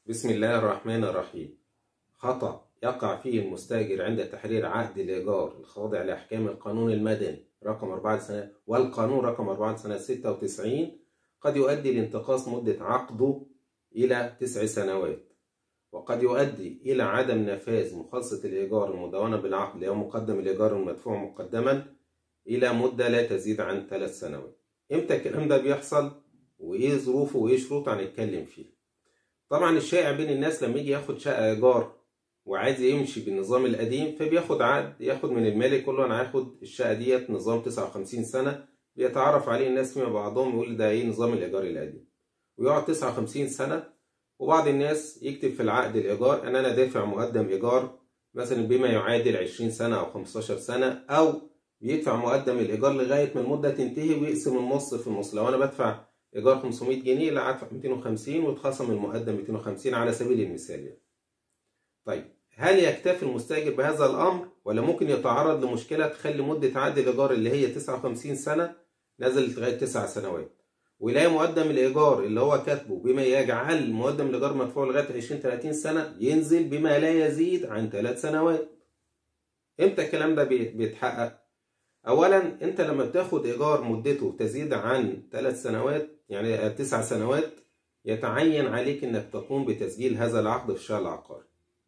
بسم الله الرحمن الرحيم. خطأ يقع فيه المستأجر عند تحرير عقد الإيجار الخاضع لأحكام القانون المدني رقم 4 سنة والقانون رقم 4 سنة 96 قد يؤدي لانتقاص مدة عقده إلى 9 سنوات، وقد يؤدي إلى عدم نفاذ مخالصة الإيجار المدونة بالعقد أو مقدم الإيجار المدفوع مقدما إلى مدة لا تزيد عن 3 سنوات. إمتى الكلام ده بيحصل؟ وإيه ظروفه وإيه شروطه هنتكلم فيه. طبعا الشائع بين الناس لما يجي ياخد شقة إيجار وعايز يمشي بالنظام القديم فبياخد عقد، ياخد من المالك يقول له أنا هاخد الشقة ديت نظام 59 سنة، بيتعرف عليه الناس فيما بعضهم يقول ده إيه نظام الإيجار القديم، ويقعد 59 سنة. وبعض الناس يكتب في العقد الإيجار أن أنا دافع مقدم إيجار مثلا بما يعادل 20 سنة أو 15 سنة، أو بيدفع مقدم الإيجار لغاية ما المدة تنتهي ويقسم النص في النص. لو أنا بدفع إيجار 500 جنيه لا أدفع 250 واتخصم المقدم 250 على سبيل المثال يعني. طيب هل يكتفي المستأجر بهذا الأمر ولا ممكن يتعرض لمشكلة تخلي مدة عقد الإيجار اللي هي 59 سنة نزلت لغاية 9 سنوات، ويلاقي مقدم الإيجار اللي هو كاتبه بما يجعل مقدم الإيجار مدفوع لغاية 20-30 سنة ينزل بما لا يزيد عن 3 سنوات؟ إمتى الكلام ده بيتحقق؟ أولا أنت لما بتاخد إيجار مدته تزيد عن 3 سنوات يعني 9 سنوات يتعين عليك إنك تقوم بتسجيل هذا العقد في الشهر العقاري.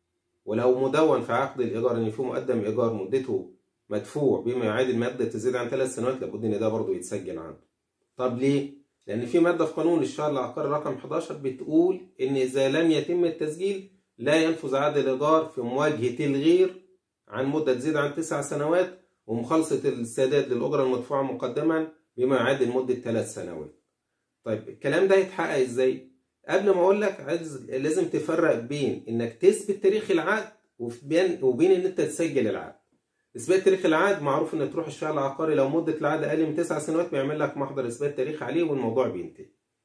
ولو مدون في عقد الإيجار إن في مقدم إيجار مدته مدفوع بما يعادل مادة تزيد عن 3 سنوات لابد إن ده برضه يتسجل عنده. طب ليه؟ لأن في مادة في قانون الشهر العقاري رقم 11 بتقول إن إذا لم يتم التسجيل لا ينفذ عقد الإيجار في مواجهة الغير عن مدة تزيد عن 9 سنوات ومخالصة السداد للأجرة المدفوعة مقدما بما يعادل مدة 3 سنوات. طيب الكلام ده يتحقق ازاي؟ قبل ما اقول لك لازم تفرق بين انك تثبت تاريخ العقد وبين ان انت تسجل العقد. اثبات تاريخ العقد معروف ان تروح الشهر العقاري لو مدة العقد اقل من 9 سنوات بيعمل لك محضر اثبات تاريخ عليه والموضوع بينتهي.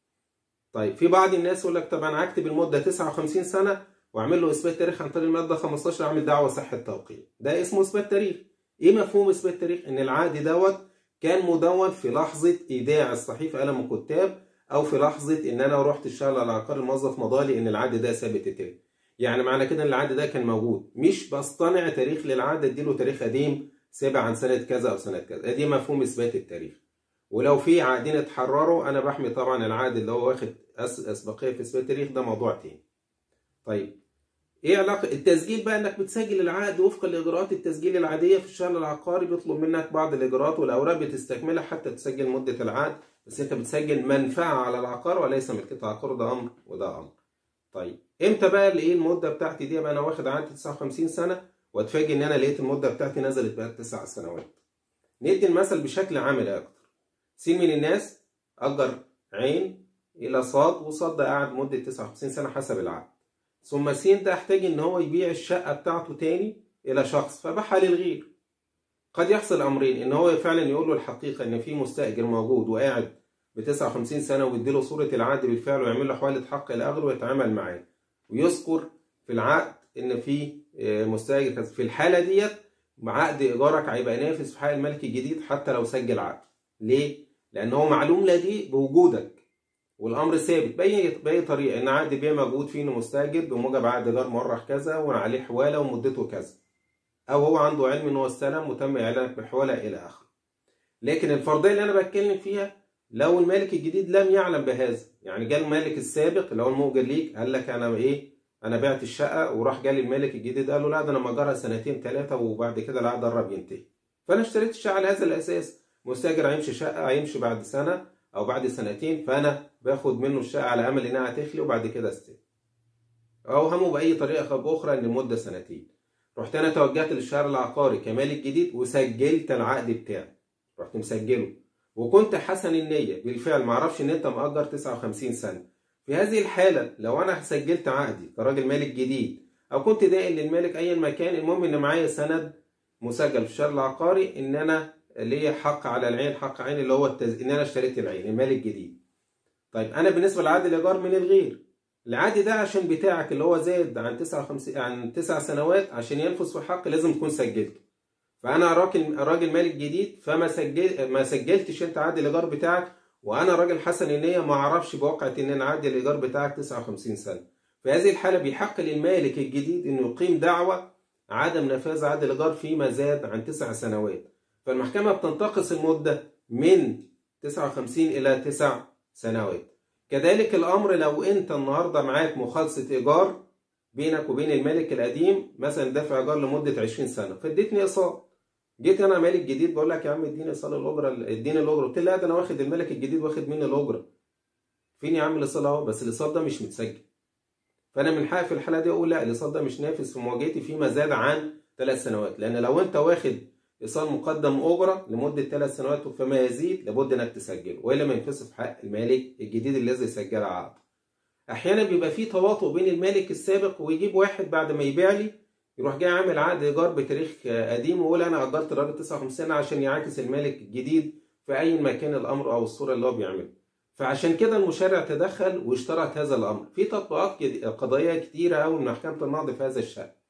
طيب في بعض الناس يقول لك طب انا هكتب المدة 59 سنة واعمل له اثبات تاريخ عن طريق المادة 15 اعمل دعوة صحة توقيع. ده اسمه اثبات تاريخ. ايه مفهوم اثبات تاريخ؟ ان العقد دوت كان مدون في لحظة ايداع الصحيفة قلم وكتاب او في لحظة ان انا رحت الشهر العقاري الموظف مضالي ان العقد ده ثابت التاريخ. يعني معنى كده ان العقد ده كان موجود، مش بصطنع تاريخ للعقد اديله تاريخ قديم سابع عن سنة كذا او سنة كذا. دي مفهوم اثبات التاريخ. ولو في عقدين اتحرروا انا بحمي طبعا العقد اللي هو واخد اسبقية في اثبات التاريخ، ده موضوع تاني. طيب ايه علاقه التسجيل بقى؟ انك بتسجل العقد وفقا لاجراءات التسجيل العاديه في الشهر العقاري، بيطلب منك بعض الاجراءات والاوراق بتستكملها حتى تسجل مده العقد، بس انت بتسجل منفعه على العقار وليس ملكيه العقار، ده امر وده امر. طيب امتى بقى الايه المده بتاعتي دي؟ بقى انا واخد عقد 59 سنه واتفاجئ ان انا لقيت المده بتاعتي نزلت بقى 9 سنوات. ندي المثل بشكل عملي اكتر. سين من الناس اجر عين الى صاد، وصاد ده قعد مده 59 سنه حسب العقد، ثم س ده احتاج ان هو يبيع الشقه بتاعته تاني الى شخص فباعها للغير. قد يحصل امرين، ان هو فعلا يقول له الحقيقه ان في مستاجر موجود وقاعد ب 59 سنه ويديله صوره العقد بالفعل ويعمل له حواله حق الاغر ويتعامل معاه ويذكر في العقد ان في مستاجر. في الحاله ديت عقد ايجارك هيبقى نافذ في حق الملك الجديد حتى لو سجل عقد. ليه؟ لان هو معلوم لديه بوجودك والامر ثابت باي طريقه ان عقد بيع موجود فيه مستاجر بموجب عقد ايجار مؤرخ كذا وعليه حواله ومدته كذا، او هو عنده علم ان هو استلم وتم اعلانك بحواله الى اخره. لكن الفرضيه اللي انا بتكلم فيها لو المالك الجديد لم يعلم بهذا، يعني جه المالك السابق اللي هو المؤجر ليك قال لك انا بعت الشقه، وراح جالي المالك الجديد قال له لا ده انا مأجرها 2-3 وبعد كده العقد قرب ينتهي، فانا اشتريت الشقه على هذا الاساس. مستاجر هيمشي شقه هيمشي بعد سنه او بعد 2 فانا باخد منه الشقه على امل انها هتخلي وبعد كده استلم، اوهمه باي طريقه اخرى ان المده 2. رحت انا توجهت للشهر العقاري كمالك جديد وسجلت العقد بتاعي، رحت مسجله وكنت حسن النيه بالفعل، ما اعرفش ان انت مأجر 59 سنه. في هذه الحاله لو انا سجلت عقدي كراجل مالك جديد او كنت دائن للمالك ايا ما كان، المهم ان معايا سند مسجل في الشهر العقاري ان انا ليا حق على العين، حق عين اللي هو ان انا اشتريت العين المال الجديد. طيب انا بالنسبه لعقد الايجار من الغير، العقد ده عشان بتاعك اللي هو زاد عن 9 سنوات عشان ينفذ في حق لازم تكون سجلته. فانا راجل مالك جديد ما سجلتش انت عقد الايجار بتاعك، وانا راجل حسن النيه ما اعرفش بواقعه ان انا عقد الايجار بتاعك 59 سنه، في هذه الحالة بيحق للمالك الجديد إنه يقيم دعوى عدم نفاذ عقد الإيجار فيما زاد عن 9 سنوات. فالمحكمة بتنتقص المدة من 59 إلى 9 سنوات. كذلك الأمر لو أنت النهاردة معاك مخالصة إيجار بينك وبين المالك القديم، مثلا دافع إيجار لمدة 20 سنة فاديتني إيصال، جيت أنا مالك جديد بقول لك يا عم اديني إيصال الأجرة، اديني الأجرة، قلت لي لا ده أنا واخد المالك الجديد واخد مني الأجرة. فين يا عم الإيصال أهو، بس الإيصال ده مش متسجل. فأنا من حقي في الحالة دي أقول لا الإيصال ده مش نافذ في مواجهتي فيما زاد عن 3 سنوات، لأن لو أنت واخد إيصال مقدم أجرة لمدة 3 سنوات فما يزيد لابد إنك تسجله، وإلا ما ينفذش في حق المالك الجديد الذي سجل عقد. أحيانا بيبقى فيه تواطؤ بين المالك السابق ويجيب واحد بعد ما يبيع لي يروح جاي عامل عقد إيجار بتاريخ قديم ويقول أنا أجرت الراجل 59 سنة عشان يعاكس المالك الجديد في أي مكان الأمر أو الصورة اللي هو بيعملها. فعشان كده المشرع تدخل واشترط هذا الأمر في تطبيقات قضائية كتيرة أوي من محكمة النقض في هذا الشأن.